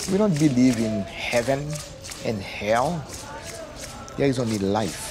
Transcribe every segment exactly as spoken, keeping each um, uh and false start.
We don't believe in heaven and hell. There is only life.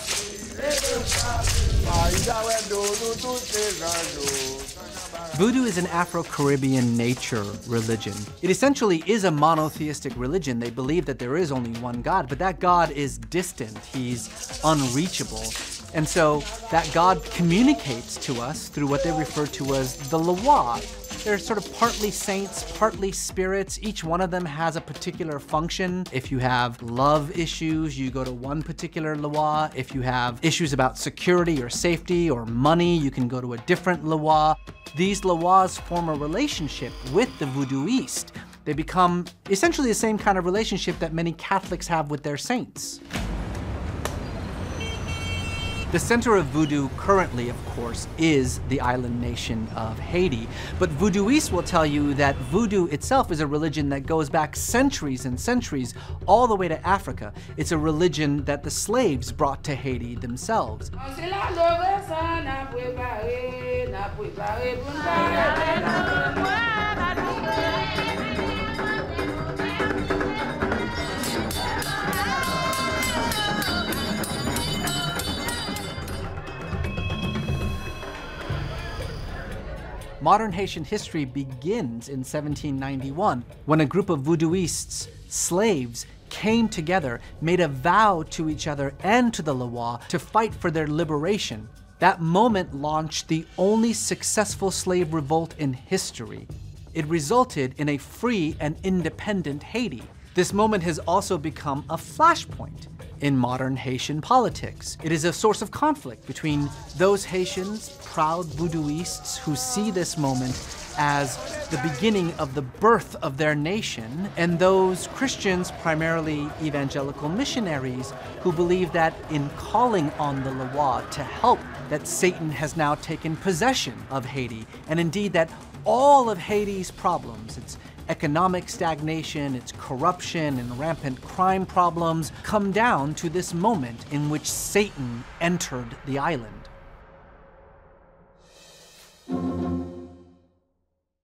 Vodou is an Afro-Caribbean nature religion. It essentially is a monotheistic religion. They believe that there is only one God, but that God is distant. He's unreachable. And so that God communicates to us through what they refer to as the Loa. They're sort of partly saints, partly spirits. Each one of them has a particular function. If you have love issues, you go to one particular Loa. If you have issues about security or safety or money, you can go to a different Loa. These Loas form a relationship with the Vodouiste. They become essentially the same kind of relationship that many Catholics have with their saints. The center of Vodou currently, of course, is the island nation of Haiti. But Vodouists will tell you that Vodou itself is a religion that goes back centuries and centuries, all the way to Africa. It's a religion that the slaves brought to Haiti themselves. Modern Haitian history begins in seventeen ninety-one, when a group of Vodouists, slaves, came together, made a vow to each other and to the Loa to fight for their liberation. That moment launched the only successful slave revolt in history. It resulted in a free and independent Haiti. This moment has also become a flashpoint in modern Haitian politics. It is a source of conflict between those Haitians, proud Vodouists, who see this moment as the beginning of the birth of their nation, and those Christians, primarily evangelical missionaries, who believe that in calling on the Loa to help, that Satan has now taken possession of Haiti, and indeed that all of Haiti's problems, its economic stagnation, its corruption and rampant crime problems, come down to this moment in which Satan entered the island.